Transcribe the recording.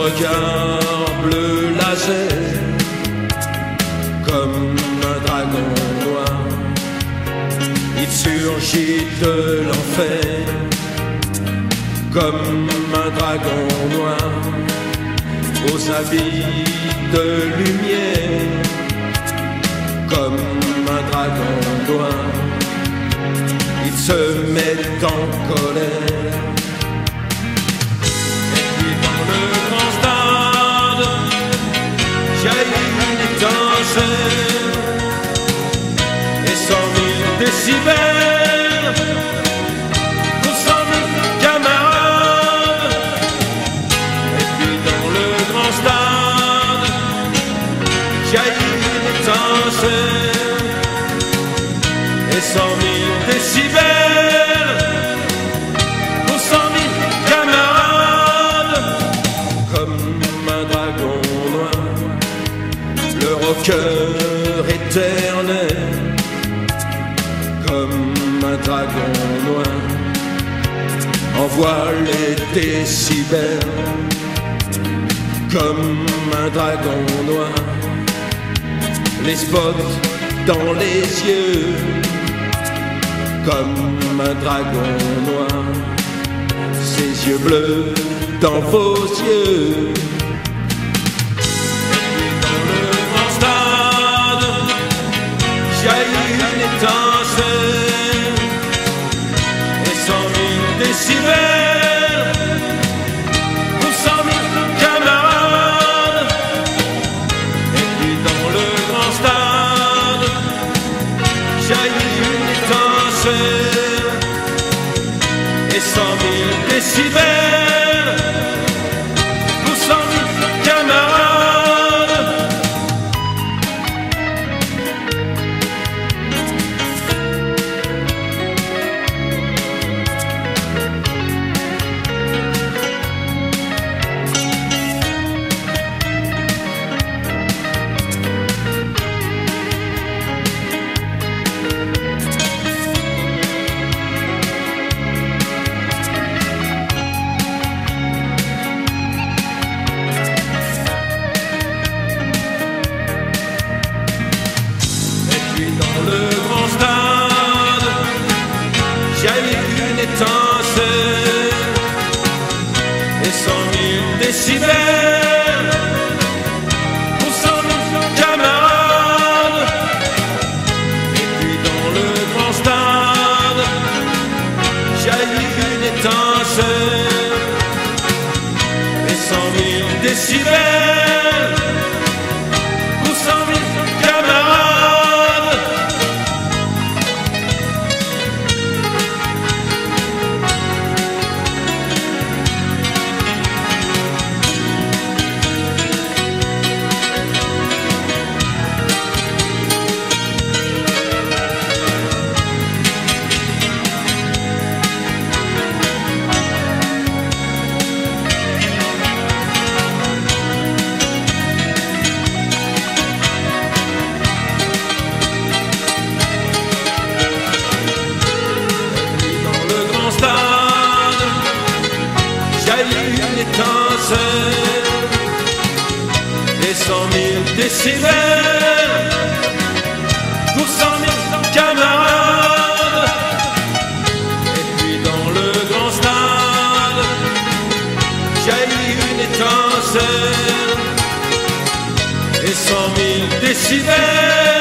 regard bleu laser, comme un dragon noir, il surgit de l'enfer, comme un dragon noir, aux habits de lumière, comme un dragon noir, il se met en colère. Et 100 000 décibels pour 100 000 camarades. Et puis dans le grand stade jaillit une étincelle. Et 100 000 décibels pour 100 000 camarades. Comme un dragon noir, le rocker éternel, comme un dragon noir, envoie les décibels, comme un dragon noir, les spots dans les yeux, comme un dragon noir, ses yeux bleus dans vos yeux. Jaillit une étincelle et 100 000 décibels pour 100 000 camarades. Et puis dans le grand stade jaillit une étincelle et 100 000 décibels pour 100 000 camarades. Dans le grand stade jaillit une étincelle et 100 000 décibels pour 100 000 camarades. Et puis dans le grand stade jaillit une étincelle et 100 000 décibels pour 100 000 camarades. Une étincelle et 100 000 décibels pour 100 000 camarades. Et puis dans le grand stade jaillit une étincelle et 100 000 décibels